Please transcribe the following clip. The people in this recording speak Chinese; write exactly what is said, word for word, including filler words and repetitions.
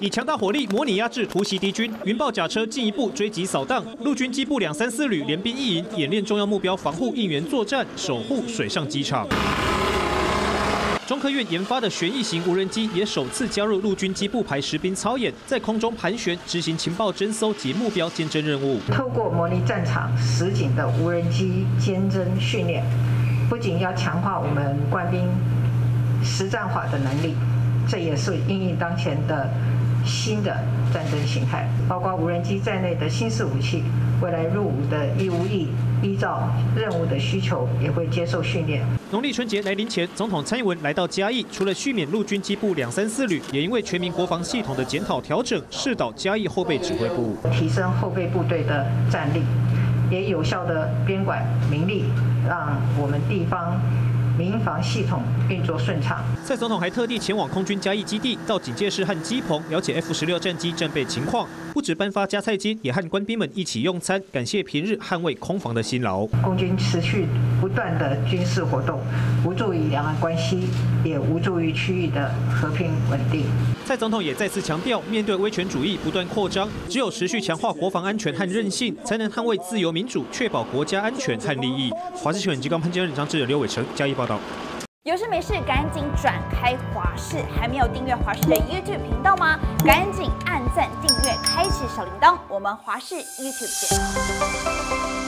以强大火力模拟压制突袭敌军，云豹甲车进一步追击扫荡。陆军机部两三四旅联兵一营演练重要目标防护应援作战，守护水上机场。 中科院研发的旋翼型无人机也首次加入陆军机步排实兵操演，在空中盘旋执行情报侦搜及目标监侦任务。 透过模拟战场实景的无人机监侦训练，不仅要强化我们官兵实战化的能力，这也是因应当前的新的战争形态，包括无人机在内的新式武器，未来入伍的义务役依照任务的需求也会接受训练。 农历春节来临前，总统蔡英文来到嘉义，除了续免陆军机部两三四旅，也因为全民国防系统的检讨调整，视导嘉义后备指挥部， 提升后备部队的战力，也有效的编管民力，让我们地方民防系统运作顺畅。 蔡总统还特地前往空军嘉义基地，到警戒室和机棚了解 F 十六战机战备情况，不止颁发加菜金，也和官兵们一起用餐，感谢平日捍卫空防的辛劳。 空军持续不断的军事活动，无助于两岸关系，也无助于区域的和平稳定。 蔡总统也再次强调，面对威权主义不断扩张，只有持续强化国防安全和韧性，才能捍卫自由民主，确保国家安全和利益。华视新闻及刚潘金任张志仁、刘伟成嘉义报道。 有事没事赶紧转开华视，还没有订阅华视的 YouTube 频道吗？赶紧按赞、订阅、开启小铃铛，我们华视 YouTube 见。